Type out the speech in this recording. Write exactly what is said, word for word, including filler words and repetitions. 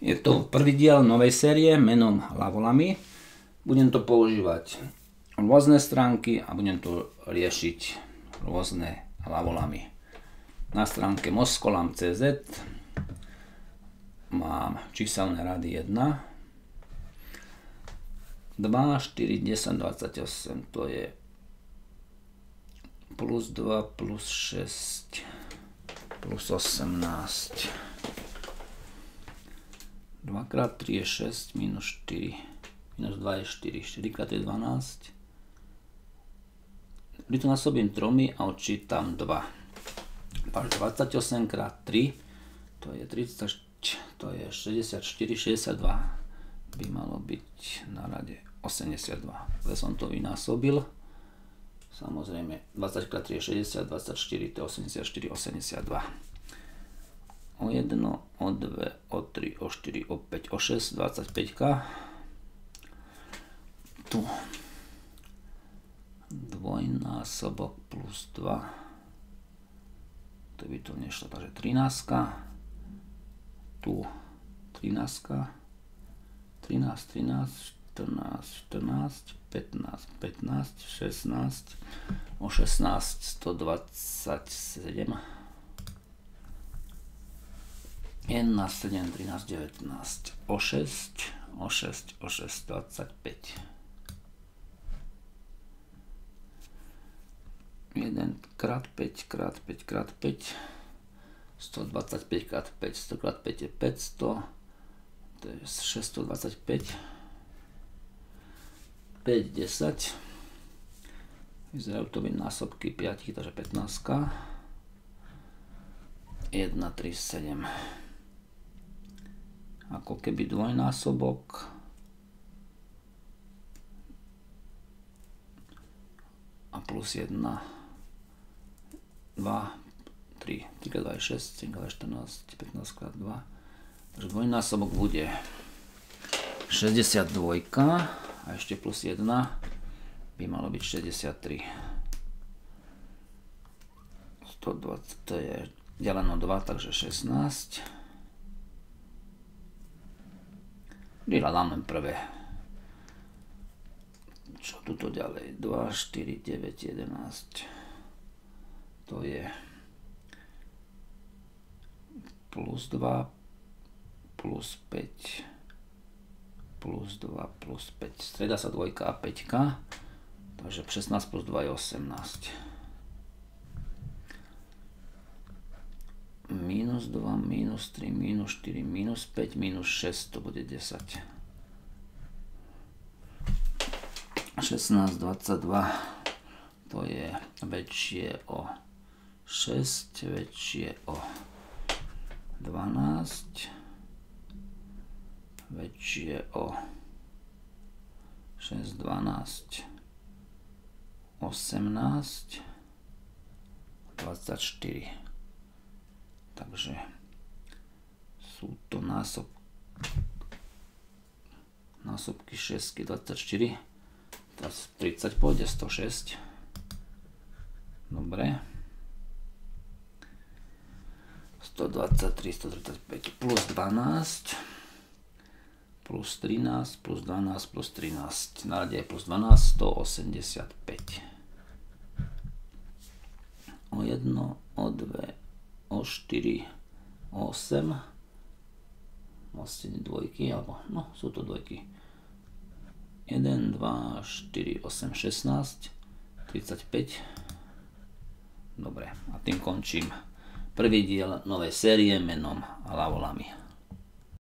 Je to prvý diel novej série menom Hlavolami. Budem to používať rôzne stránky a budem to riešiť rôzne hlavolami. Na stránke moskolam bodka cé zet mám číselné rady jeden, dva, štyri, desať, dvadsaťosem, to je plus dva, plus šesť, plus osemnásť. dva krát tri je šesť, minus štyri, minus dva je štyri, štyri krát je dvanásť. Vždy to nasobím tromi a odčítam dva. dvadsaťosem krát tri, to je tridsať, to je šesťdesiatštyri, šesťdesiatdva. By malo byť na rade osemdesiatdva. Ale som to vynásobil. Samozrejme, dvadsať krát tri je šesťdesiat, dvadsaťštyri, to je osemdesiatštyri, osemdesiatdva. O jedno, o dve, o tri, o štyri, o päť, o šesť, dvadsaťpäť. Tu dvojnásobok plus dva. To by to nešlo, takže trinásť. Tu trinásť. trinásť, trinásť, štrnásť, štrnásť, pätnásť, pätnásť, šestnásť. O šestnásť, stodvadsaťsedem. jeden, sedem, trinásť, devätnásť, o šesť, o šesť, o šesť, dvadsaťpäť. jeden krát päť krát päť krát päť, stodvadsaťpäť krát päť, sto krát päť je päťsto, to je šesťstodvadsaťpäť. päť, desať. Vyzerajú to byť násobky päť, takže pätnásť. jeden, tri, sedem. Ako keby dvojnásobok. A plus jedna, dva, tri. tri krát dva je šesť, sedem krát je štrnásť, pätnásť krát dva. Takže dvojnásobok bude šesťdesiatdva a ešte plus jedna by malo byť šesťdesiattri. stodvadsať, to je deleno dva, takže šestnásť. Vyhľadám len prvé. Čo tuto ďalej? dva, štyri, deväť, jedenásť. To je plus dva, plus päť, plus dva, plus päť. Strieda sa dvojka a päťka. Takže šestnásť plus dva je osemnásť. Minus dva, minus tri, minus štyri, minus päť, minus šesť, to bude desať. šestnásť, dvadsaťdva, to je väčšie o šesť, väčšie o dvanásť, väčšie o šesť, dvanásť, osemnásť, dvadsaťštyri. Takže sú to násob, násobky šesť, dvadsaťštyri. Teraz tridsať pôjde, sto šesť. Dobre. stodvadsaťtri, stotridsaťpäť plus dvanásť. Plus trinásť, plus dvanásť, plus trinásť. Na rade je plus dvanásť, stoosemdesiatpäť. O jedno, o dve, o štyri, o osem. Vlastne dvojky, alebo no, sú to dvojky. jeden, dva, štyri, osem, šestnásť, tridsaťpäť. Dobre, a tým končím prvý diel novej série menom Hlavolami.